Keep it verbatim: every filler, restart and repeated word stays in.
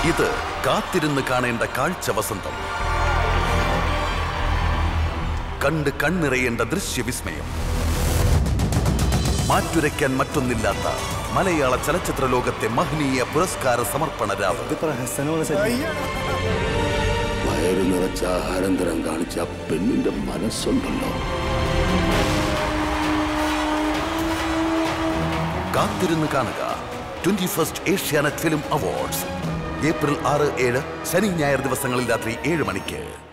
ഇത് കാത്തിരുന്ന് കാണേണ്ട കാഴ്ച വസന്തം, കണ്ട് കണ്ണിറയേണ്ട ദൃശ്യവിസ്മയം, മാറ്റുരയ്ക്കാൻ മറ്റൊന്നില്ലാത്ത മലയാള ചലച്ചിത്ര ലോകത്തെ മഹനീയ പുരസ്കാര സമർപ്പണ രാവ്. വയറ് നിറച്ച ആഹാരം തരം കാണിച്ച പെണ്ണിന്റെ മനസ്സുണ്ടല്ലോ. കാത്തിരുന്ന് കാണുക twenty first Asianet film awards April ആറ് ഏഴ് ശനി ഞായർ ദിവസങ്ങളിൽ രാത്രി ഏഴ് മണിക്ക്.